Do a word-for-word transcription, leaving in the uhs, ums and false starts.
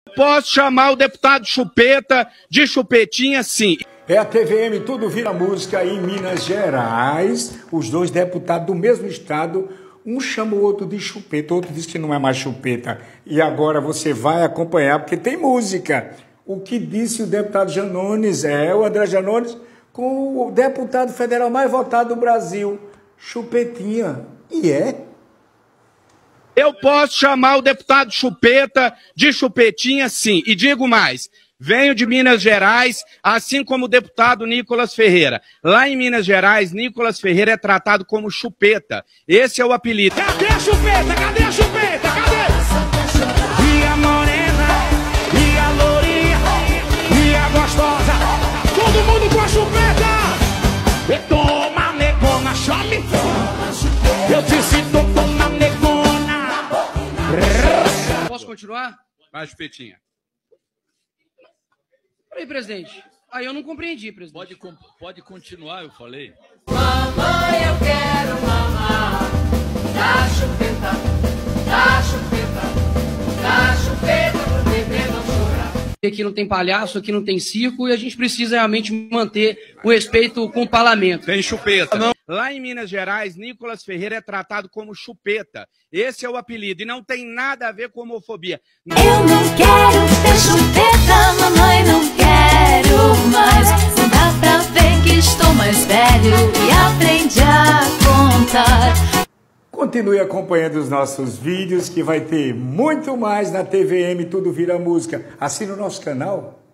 Posso chamar o deputado Chupeta de chupetinha, sim. É a T V M Tudo Vira Música em Minas Gerais. Os dois deputados do mesmo estado, um chama o outro de chupeta, o outro diz que não é mais chupeta. E agora você vai acompanhar, porque tem música. O que disse o deputado Janones, é o André Janones, com o deputado federal mais votado do Brasil, Chupetinha. E é? Eu posso chamar o deputado Chupeta de chupetinha, sim. E digo mais, venho de Minas Gerais, assim como o deputado Nicolas Ferreira. Lá em Minas Gerais, Nicolas Ferreira é tratado como chupeta. Esse é o apelido. Cadê a chupeta? Cadê a chupeta? Cadê? E a morena, e a lourinha, e a gostosa. Todo mundo com a chupeta. E toma, negona, chame. Eu disse, toma, negona. Posso continuar? Vai, chupetinha. Peraí, presidente. Aí eu não compreendi, presidente. Pode, pode continuar, eu falei. Mamãe, eu quero mamar da chupeta, da chupeta, da chupeta pro bebê não chorar. Aqui não tem palhaço, aqui não tem circo e a gente precisa realmente manter o respeito com o parlamento. Tem chupeta. Não. Lá em Minas Gerais, Nicolas Ferreira é tratado como chupeta. Esse é o apelido e não tem nada a ver com homofobia. Eu não quero ter chupeta, mamãe, não quero mais. Não dá pra ver que estou mais velho e aprendi a contar. Continue acompanhando os nossos vídeos, que vai ter muito mais na T V M Tudo Vira Música. Assine o nosso canal.